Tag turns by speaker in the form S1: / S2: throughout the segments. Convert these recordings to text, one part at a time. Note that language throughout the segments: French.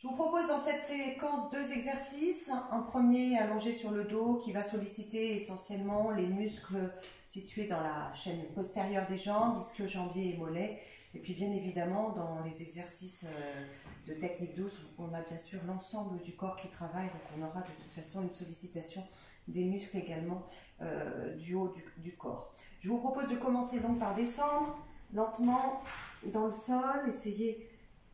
S1: Je vous propose dans cette séquence 2 exercices. Un premier allongé sur le dos qui va solliciter essentiellement les muscles situés dans la chaîne postérieure des jambes, ischio-jambiers et mollets. Et puis bien évidemment dans les exercices de technique douce, on a bien sûr l'ensemble du corps qui travaille, donc on aura de toute façon une sollicitation des muscles également du haut du corps. Je vous propose de commencer donc par descendre lentement dans le sol, essayez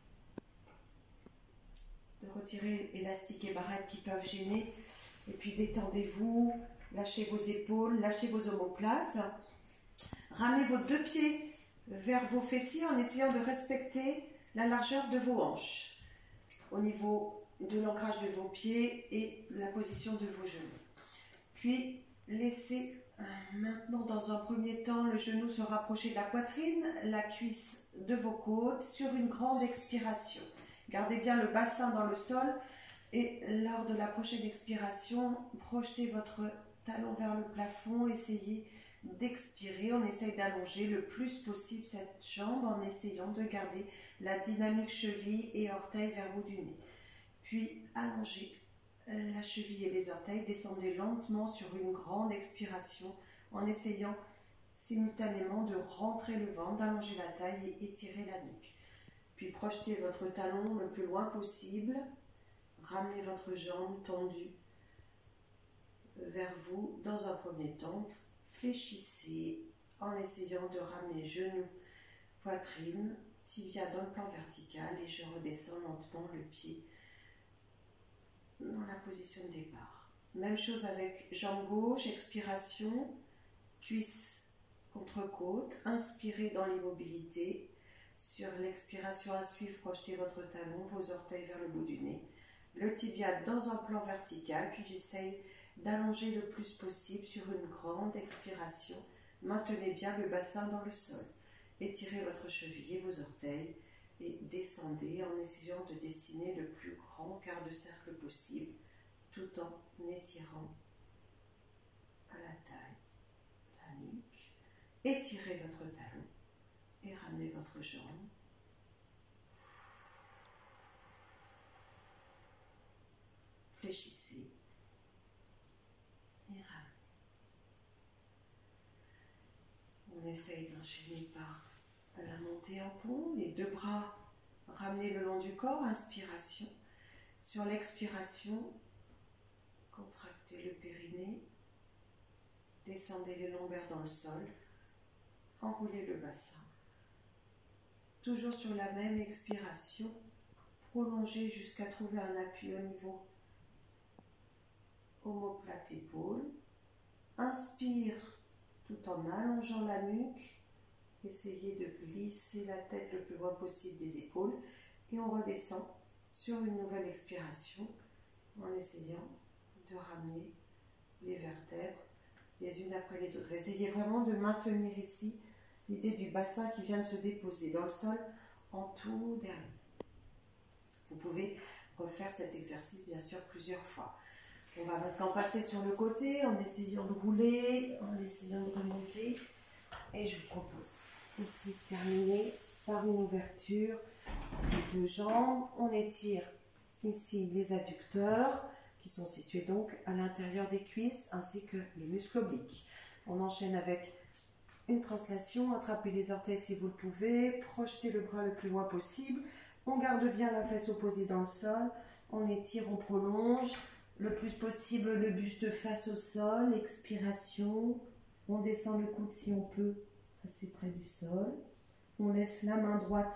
S1: de retirer élastiques et barrettes qui peuvent gêner, et puis détendez-vous, lâchez vos épaules, lâchez vos omoplates, ramenez vos deux pieds vers vos fessiers en essayant de respecter la largeur de vos hanches au niveau de l'ancrage de vos pieds et la position de vos genoux. Puis laissez maintenant dans un premier temps le genou se rapprocher de la poitrine, la cuisse de vos côtes sur une grande expiration. Gardez bien le bassin dans le sol et lors de la prochaine expiration, projetez votre talon vers le plafond, essayez d'expirer. On essaye d'allonger le plus possible cette jambe en essayant de garder la dynamique cheville et orteil vers le haut du nez. Puis allongez la cheville et les orteils, descendez lentement sur une grande expiration en essayant simultanément de rentrer le ventre, d'allonger la taille et étirer la nuque. Puis projetez votre talon le plus loin possible, ramenez votre jambe tendue vers vous dans un premier temps, fléchissez en essayant de ramener genoux, poitrine, tibia dans le plan vertical et je redescends lentement le pied dans la position de départ. Même chose avec jambe gauche, expiration, cuisse contre côte, inspirez dans l'immobilité. Sur l'expiration à suivre, projetez votre talon, vos orteils vers le bout du nez, le tibia dans un plan vertical, puis j'essaye d'allonger le plus possible sur une grande expiration. Maintenez bien le bassin dans le sol. Étirez votre cheville et vos orteils et descendez en essayant de dessiner le plus grand quart de cercle possible tout en étirant à la taille, la nuque. Étirez votre talon et ramenez votre jambe. Fléchissez et ramenez. On essaye d'enchaîner par la montée en pont, les deux bras ramenez le long du corps, inspiration. Sur l'expiration, contractez le périnée, descendez les lombaires dans le sol, enroulez le bassin. Toujours sur la même expiration, prolongez jusqu'à trouver un appui au niveau omoplate épaule. Inspire tout en allongeant la nuque. Essayez de glisser la tête le plus loin possible des épaules et on redescend sur une nouvelle expiration en essayant de ramener les vertèbres les unes après les autres. Essayez vraiment de maintenir ici l'idée du bassin qui vient de se déposer dans le sol en tout dernier. Vous pouvez refaire cet exercice bien sûr plusieurs fois. On va maintenant passer sur le côté en essayant de rouler, en essayant de remonter. Et je vous propose ici de terminer par une ouverture des deux jambes. On étire ici les adducteurs qui sont situés donc à l'intérieur des cuisses ainsi que les muscles obliques. On enchaîne avec une translation, attrapez les orteils si vous le pouvez, projetez le bras le plus loin possible, on garde bien la fesse opposée dans le sol, on étire, on prolonge, le plus possible le buste face au sol, expiration, on descend le coude si on peut assez près du sol, on laisse la main droite,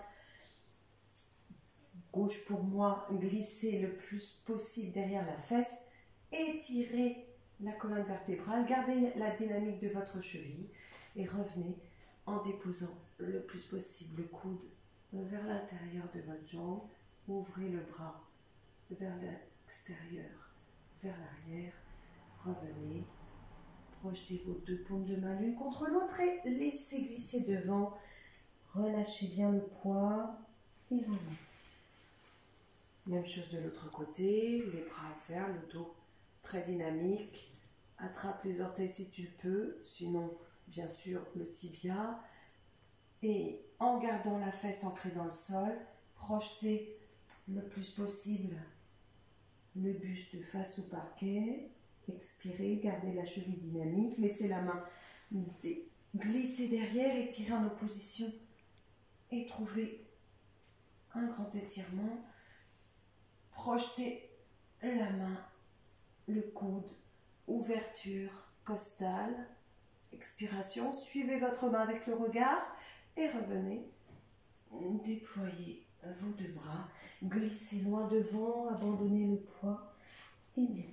S1: gauche pour moi, glisser le plus possible derrière la fesse, étirez la colonne vertébrale, gardez la dynamique de votre cheville, et revenez en déposant le plus possible le coude vers l'intérieur de votre jambe. Ouvrez le bras vers l'extérieur, vers l'arrière. Revenez. Projetez vos deux paumes de main l'une contre l'autre et laissez glisser devant. Relâchez bien le poids et remontez. Même chose de l'autre côté. Les bras ouverts, le dos très dynamique. Attrape les orteils si tu le peux. Sinon, bien sûr, le tibia, et en gardant la fesse ancrée dans le sol, projetez le plus possible le buste face au parquet. Expirez, gardez la cheville dynamique, laissez la main glisser derrière, étirez en opposition et trouvez un grand étirement. Projetez la main, le coude, ouverture costale. Expiration, suivez votre main avec le regard et revenez. Déployez vos deux bras, glissez loin devant, abandonnez le poids et déroulez.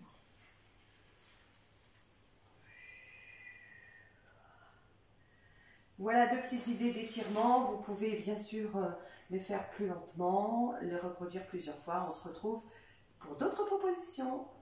S1: Voilà 2 petites idées d'étirement. Vous pouvez bien sûr les faire plus lentement, les reproduire plusieurs fois. On se retrouve pour d'autres propositions.